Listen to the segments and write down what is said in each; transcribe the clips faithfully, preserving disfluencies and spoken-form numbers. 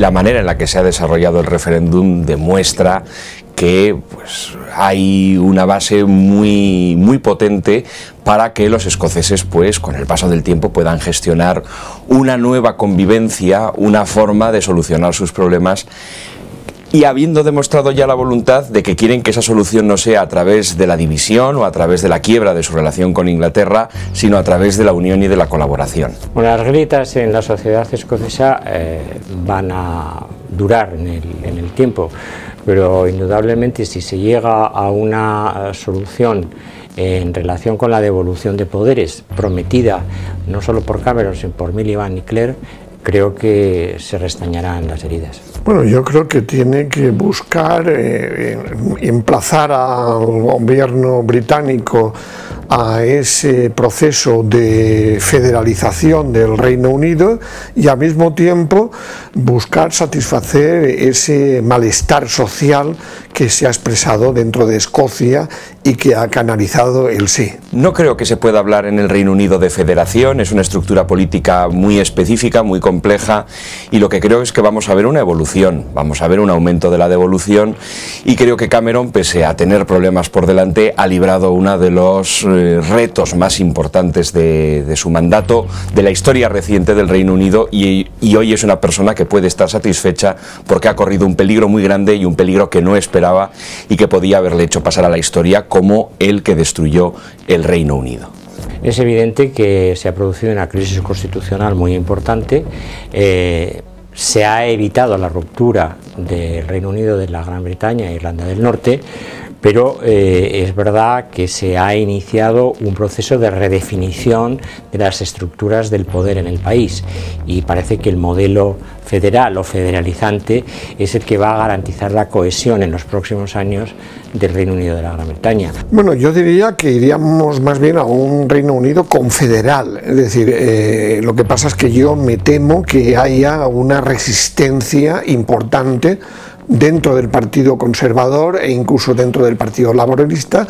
la manera en la que se ha desarrollado el referéndum demuestra que pues, hay una base muy, muy potente para que los escoceses, pues, con el paso del tiempo puedan gestionar una nueva convivencia, una forma de solucionar sus problemas, y habiendo demostrado ya la voluntad de que quieren que esa solución no sea a través de la división o a través de la quiebra de su relación con Inglaterra, sino a través de la unión y de la colaboración. Bueno, las grietas en la sociedad escocesa eh, van a durar en el, en el tiempo, pero indudablemente si se llega a una solución en relación con la devolución de poderes prometida no solo por Cameron sino por Miliband y Clare, creo que se restañarán las heridas. Bueno, yo creo que tiene que buscar eh, emplazar al gobierno británico a ese proceso de federalización del Reino Unido y al mismo tiempo buscar satisfacer ese malestar social que se ha expresado dentro de Escocia y que ha canalizado el sí. No creo que se pueda hablar en el Reino Unido de federación, es una estructura política muy específica, muy compleja, y lo que creo es que vamos a ver una evolución, vamos a ver un aumento de la devolución, y creo que Cameron, pese a tener problemas por delante, ha librado uno de los eh, retos más importantes de, de su mandato, de la historia reciente del Reino Unido, y, y hoy es una persona que puede estar satisfecha porque ha corrido un peligro muy grande y un peligro que no esperaba y que podía haberle hecho pasar a la historia como el que destruyó el Reino Unido. Es evidente que se ha producido una crisis constitucional muy importante, eh, se ha evitado la ruptura del Reino Unido de la Gran Bretaña e Irlanda del Norte, pero eh, es verdad que se ha iniciado un proceso de redefinición de las estructuras del poder en el país y parece que el modelo federal o federalizante es el que va a garantizar la cohesión en los próximos años del Reino Unido de la Gran Bretaña. Bueno, yo diría que iríamos más bien a un Reino Unido confederal, es decir, eh, lo que pasa es que yo me temo que haya una resistencia importante dentro del Partido Conservador e incluso dentro del Partido Laborista,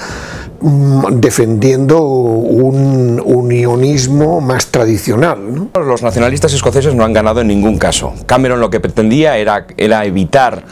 defendiendo un unionismo más tradicional, ¿no? Los nacionalistas escoceses no han ganado en ningún caso. Cameron lo que pretendía era, era evitar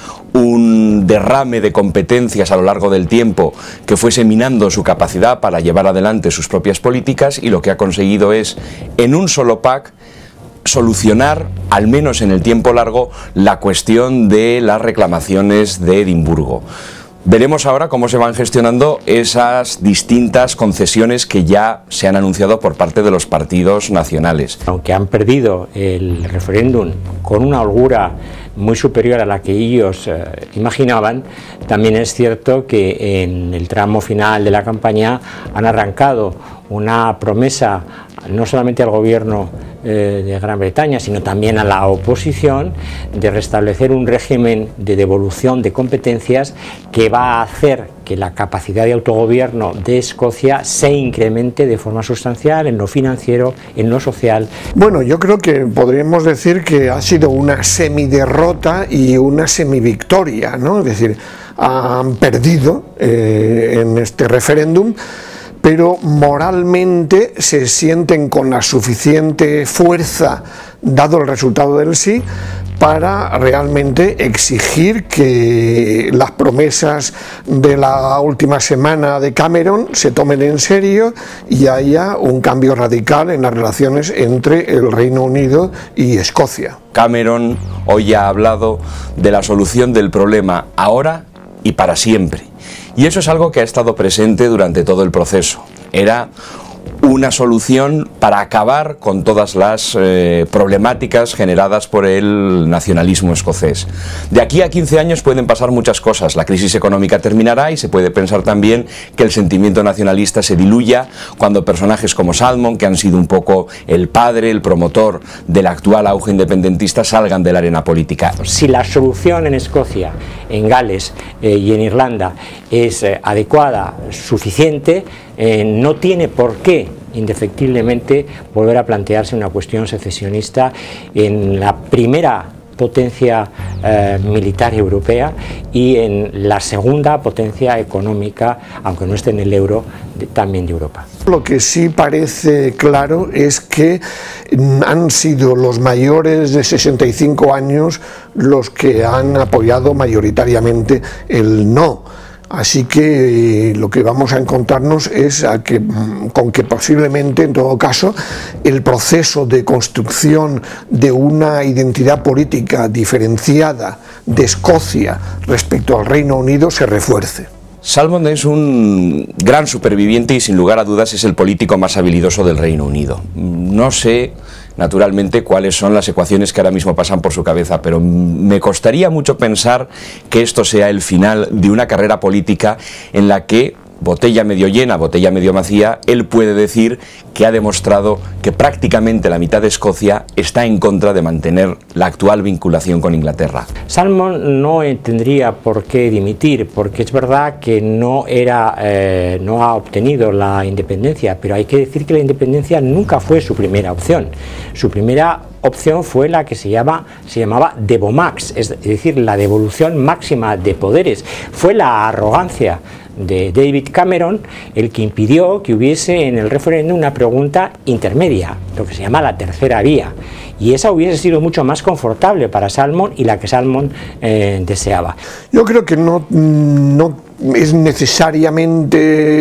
un derrame de competencias a lo largo del tiempo que fuese minando su capacidad para llevar adelante sus propias políticas, y lo que ha conseguido es, en un solo pack, solucionar, al menos en el tiempo largo, la cuestión de las reclamaciones de Edimburgo. Veremos ahora cómo se van gestionando esas distintas concesiones que ya se han anunciado por parte de los partidos nacionales. Aunque han perdido el referéndum con una holgura muy superior a la que ellos eh, imaginaban, también es cierto que en el tramo final de la campaña han arrancado una promesa no solamente al gobierno eh, de Gran Bretaña, sino también a la oposición, de restablecer un régimen de devolución de competencias que va a hacer que la capacidad de autogobierno de Escocia se incremente de forma sustancial en lo financiero, en lo social. Bueno, yo creo que podríamos decir que ha sido una semiderrota y una semivictoria, ¿no? Es decir, han perdido eh, en este referéndum, pero moralmente se sienten con la suficiente fuerza, dado el resultado del sí, para realmente exigir que las promesas de la última semana de Cameron se tomen en serio y haya un cambio radical en las relaciones entre el Reino Unido y Escocia. Cameron hoy ha hablado de la solución del problema ahora y para siempre. Y eso es algo que ha estado presente durante todo el proceso. Era una solución para acabar con todas las eh, problemáticas generadas por el nacionalismo escocés. De aquí a quince años pueden pasar muchas cosas. La crisis económica terminará y se puede pensar también que el sentimiento nacionalista se diluya cuando personajes como Salmond, que han sido un poco el padre, el promotor del actual auge independentista, salgan de la arena política. Si la solución en Escocia, en Gales eh, y en Irlanda es eh, adecuada, suficiente, eh, no tiene por qué indefectiblemente volver a plantearse una cuestión secesionista en la primera potencia eh, militar europea y en la segunda potencia económica, aunque no esté en el euro, de, también de Europa. Lo que sí parece claro es que han sido los mayores de sesenta y cinco años los que han apoyado mayoritariamente el no. Así que lo que vamos a encontrarnos es a que, con que posiblemente, en todo caso, el proceso de construcción de una identidad política diferenciada de Escocia respecto al Reino Unido se refuerce. Salmond es un gran superviviente y sin lugar a dudas es el político más habilidoso del Reino Unido. No sé, naturalmente, cuáles son las ecuaciones que ahora mismo pasan por su cabeza, pero me costaría mucho pensar que esto sea el final de una carrera política en la que, botella medio llena, botella medio vacía, él puede decir que ha demostrado que prácticamente la mitad de Escocia está en contra de mantener la actual vinculación con Inglaterra. Salmond no tendría por qué dimitir, porque es verdad que no, era, eh, no ha obtenido la independencia, pero hay que decir que la independencia nunca fue su primera opción. Su primera opción fue la que se, llama, se llamaba devomax, es decir, la devolución máxima de poderes. Fue la arrogancia de David Cameron el que impidió que hubiese en el referéndum una pregunta intermedia, lo que se llama la tercera vía, y esa hubiese sido mucho más confortable para Salmond y la que Salmond eh, deseaba. Yo creo que no, no es necesariamente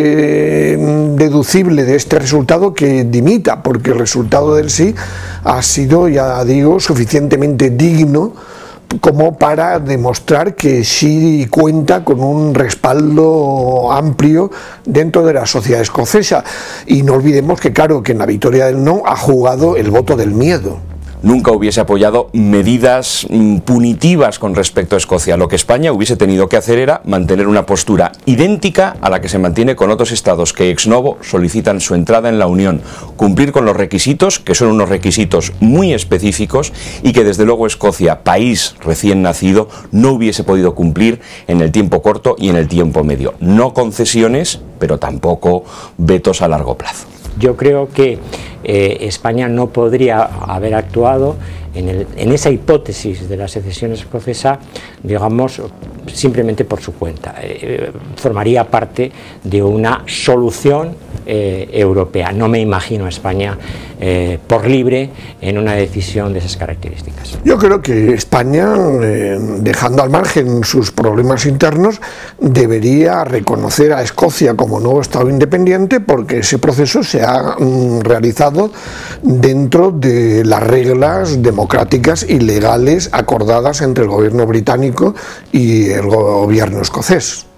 deducible de este resultado que dimita, porque el resultado del sí ha sido, ya digo, suficientemente digno como para demostrar que sí cuenta con un respaldo amplio dentro de la sociedad escocesa. Y no olvidemos que, claro, que en la victoria del no ha jugado el voto del miedo. Nunca hubiese apoyado medidas punitivas con respecto a Escocia. Lo que España hubiese tenido que hacer era mantener una postura idéntica a la que se mantiene con otros estados que ex novo solicitan su entrada en la Unión, cumplir con los requisitos, que son unos requisitos muy específicos y que desde luego Escocia, país recién nacido, no hubiese podido cumplir en el tiempo corto y en el tiempo medio. No concesiones, pero tampoco vetos a largo plazo. Yo creo que eh, España no podría haber actuado en, el, en esa hipótesis de la secesión escocesa, digamos, simplemente por su cuenta. Eh, formaría parte de una solución eh, europea. No me imagino a España eh, por libre en una decisión de esas características. Yo creo que España, eh, dejando al margen sus problemas internos, debería reconocer a Escocia como nuevo Estado independiente, porque ese proceso se ha mm, realizado dentro de las reglas democráticas y legales acordadas entre el gobierno británico y el gobierno escocés.